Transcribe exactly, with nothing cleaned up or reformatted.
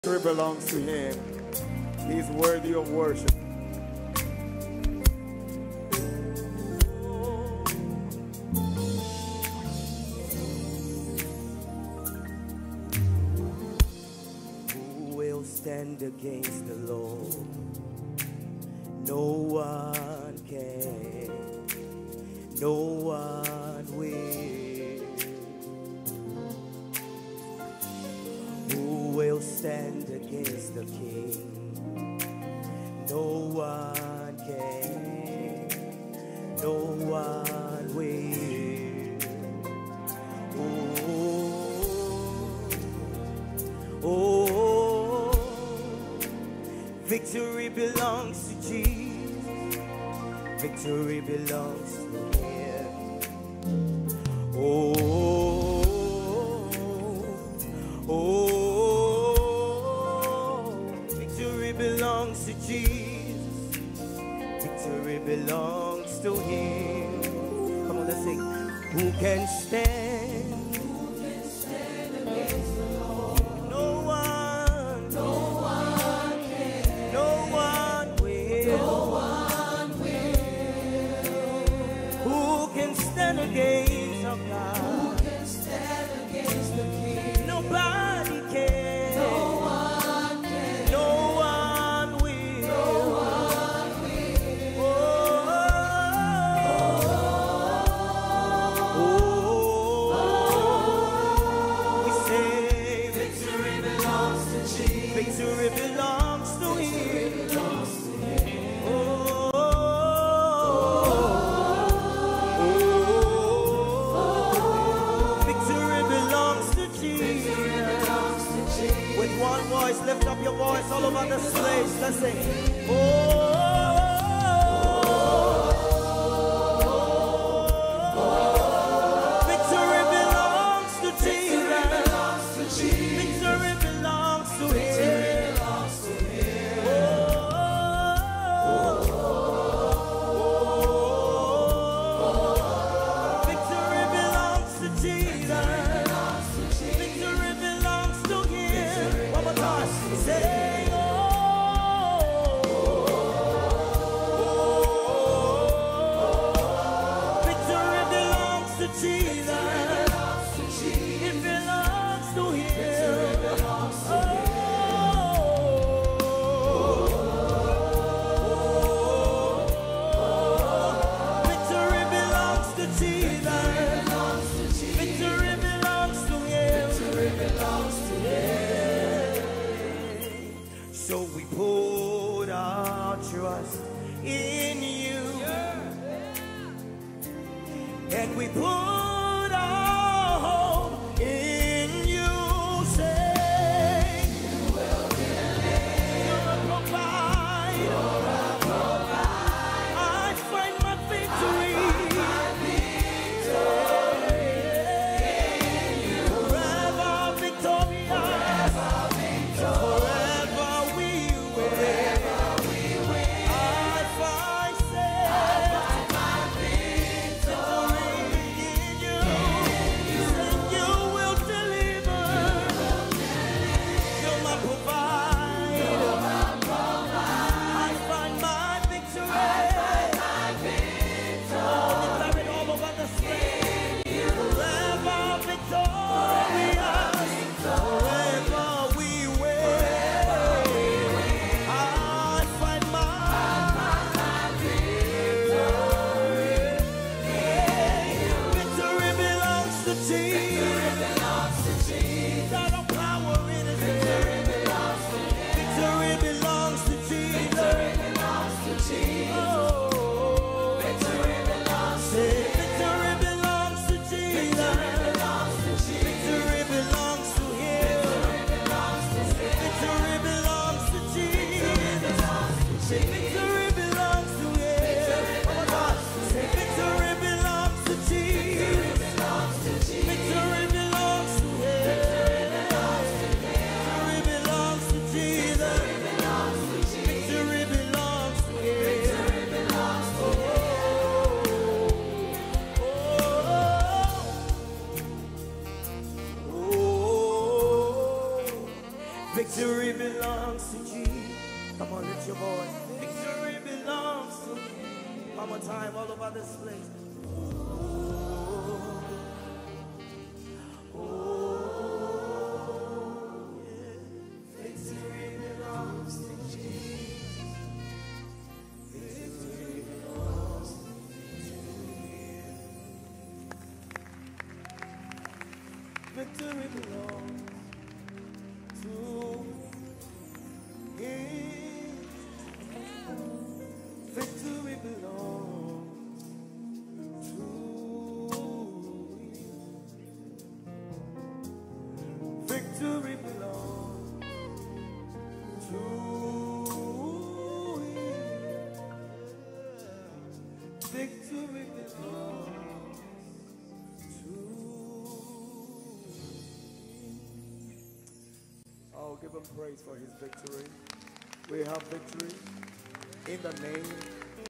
Victory belongs to him. He's worthy of worship. Who will stand against the Lord? No one can. No one will. Who will stand against the King? No one can. No one will. Oh, oh, victory belongs to Jesus. Victory belongs to him. Oh, oh, victory belongs to Jesus. Victory belongs to him. Come on, let's sing. Who can stand? Who can stand against the Lord? No one. No one can. No one will. No one will. Who can stand against our God? Who can stand against the King? Nobody can. No one can. No one will. No one will. Oh, oh, oh. We say victory belongs to Jesus. Victory belongs to him. Oh, victory belongs to Jesus. With one voice, lift up your voice all over this place. Let's sing. Oh, victory belongs to Jesus. Victory belongs to him. Victory belongs to Jesus. Victory belongs to him. One more time. Say, oh, victory belongs to Jesus. It belongs to him. Oh, victory belongs to Jesus. Victory belongs to him. So we put our trust in you, and we put our hope in you. Say, you're a provider. I find my victory. Forever victorious. Forever we win. I find safe victory in belongs to Jesus. Come on, lift your voice. Victory belongs to me. One more time, all over this place. Oh, oh, yeah. Victory belongs to Jesus. Victory belongs to Him. Victory belongs to Him. Victory belongs to Him. Victory belongs to Him. Victory belongs to Him. Oh, give Him praise for His victory. We have victory in the name